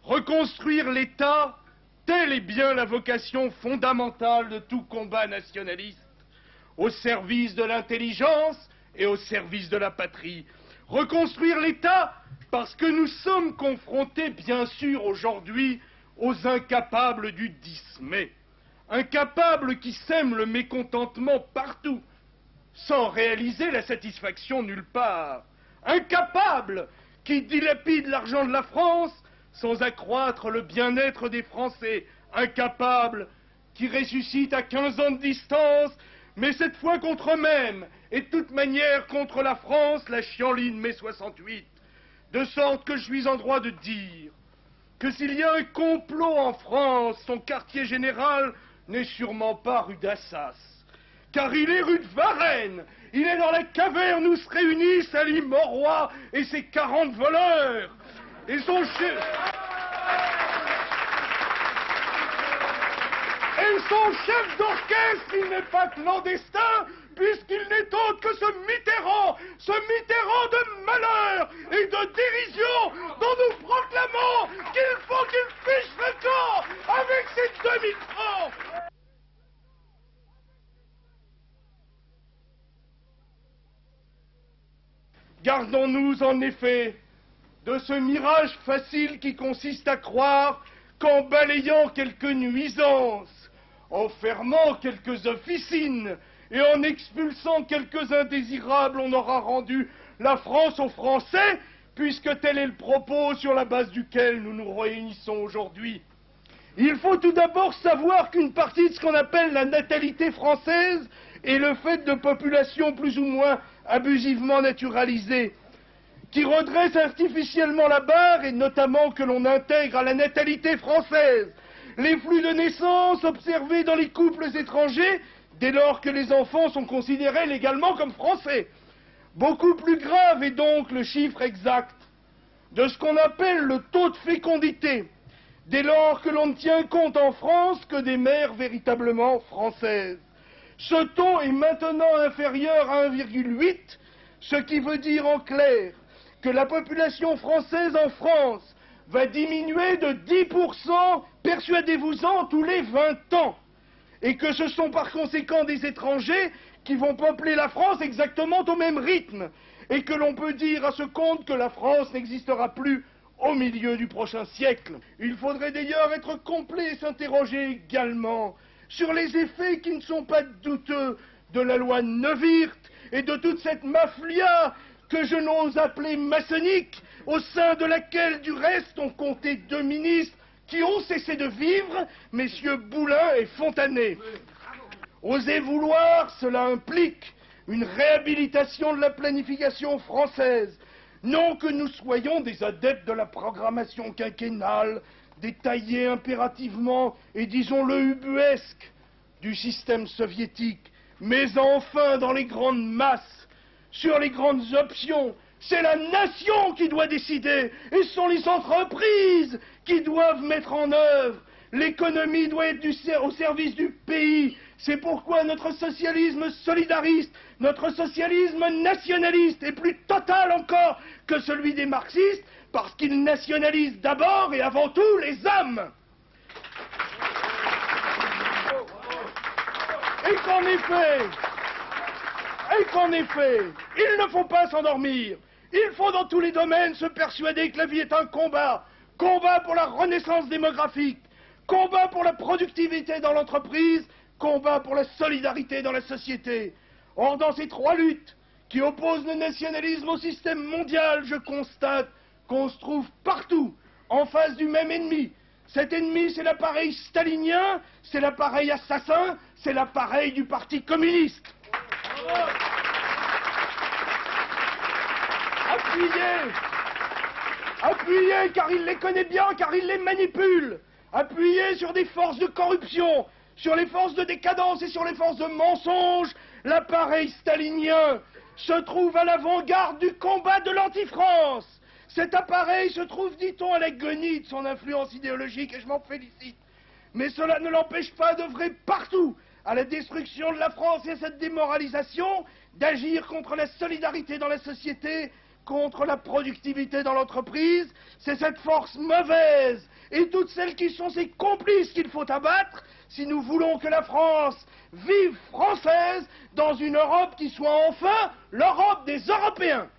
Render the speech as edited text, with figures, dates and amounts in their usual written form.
Reconstruire l'État, telle est bien la vocation fondamentale de tout combat nationaliste, au service de l'intelligence et au service de la patrie. Reconstruire l'État parce que nous sommes confrontés, bien sûr, aujourd'hui, aux incapables du 10 mai. Incapables qui sèment le mécontentement partout, sans réaliser la satisfaction nulle part. Incapables qui dilapident l'argent de la France sans accroître le bien-être des Français. Incapables qui ressuscitent à 15 ans de distance, mais cette fois contre eux-mêmes, et de toute manière contre la France, la chienlit mai 68. De sorte que je suis en droit de dire que s'il y a un complot en France, son quartier général n'est sûrement pas rue d'Assas, car il est rue de Varennes. Il est dans la caverne où se réunissent Ali Mauroy et ses 40 voleurs. Et son chef... Et son chef d'orchestre, il n'est pas clandestin, puisqu'il n'est autre que ce Mitterrand de malheur et de dérision dont nous proclamons qu'il faut qu'il fiche le camp avec ses 2000 francs. Gardons-nous en effet de ce mirage facile qui consiste à croire qu'en balayant quelques nuisances, en fermant quelques officines et en expulsant quelques indésirables, on aura rendu la France aux Français, puisque tel est le propos sur la base duquel nous nous réunissons aujourd'hui. Il faut tout d'abord savoir qu'une partie de ce qu'on appelle la natalité française est le fait de populations plus ou moins abusivement naturalisées, qui redressent artificiellement la barre, et notamment que l'on intègre à la natalité française les flux de naissance observés dans les couples étrangers, dès lors que les enfants sont considérés légalement comme français. Beaucoup plus grave est donc le chiffre exact de ce qu'on appelle le taux de fécondité, dès lors que l'on ne tient compte en France que des mères véritablement françaises. Ce taux est maintenant inférieur à 1,8, ce qui veut dire en clair que la population française en France va diminuer de 10%, persuadez-vous-en, tous les 20 ans. Et que ce sont par conséquent des étrangers qui vont peupler la France exactement au même rythme. Et que l'on peut dire à ce compte que la France n'existera plus au milieu du prochain siècle. Il faudrait d'ailleurs être complet et s'interroger également sur les effets qui ne sont pas douteux de la loi Neuwirth et de toute cette mafia que je n'ose appeler maçonnique, au sein de laquelle, du reste, ont compté 2 ministres qui ont cessé de vivre, messieurs Boulin et Fontanet. Oser vouloir, cela implique une réhabilitation de la planification française. Non que nous soyons des adeptes de la programmation quinquennale, détaillée impérativement et disons-le ubuesque du système soviétique, mais enfin dans les grandes masses, sur les grandes options, c'est la nation qui doit décider, et ce sont les entreprises qui doivent mettre en œuvre. L'économie doit être au service du pays. C'est pourquoi notre socialisme solidariste, notre socialisme nationaliste est plus total encore que celui des marxistes, parce qu'il nationalise d'abord et avant tout les hommes. Et qu'en effet, il ne faut pas s'endormir. Il faut dans tous les domaines se persuader que la vie est un combat. Combat pour la renaissance démographique, combat pour la productivité dans l'entreprise, combat pour la solidarité dans la société. Or, dans ces 3 luttes qui opposent le nationalisme au système mondial, je constate qu'on se trouve partout en face du même ennemi. Cet ennemi, c'est l'appareil stalinien, c'est l'appareil assassin, c'est l'appareil du Parti communiste. Appuyez, car il les connaît bien, car il les manipule. Appuyez sur des forces de corruption, sur les forces de décadence et sur les forces de mensonge. L'appareil stalinien se trouve à l'avant-garde du combat de l'anti-France. Cet appareil se trouve, dit-on, à l'agonie de son influence idéologique, et je m'en félicite. Mais cela ne l'empêche pas d'œuvrer partout à la destruction de la France et à cette démoralisation, d'agir contre la solidarité dans la société, contre la productivité dans l'entreprise, c'est cette force mauvaise et toutes celles qui sont ses complices qu'il faut abattre si nous voulons que la France vive française dans une Europe qui soit enfin l'Europe des Européens.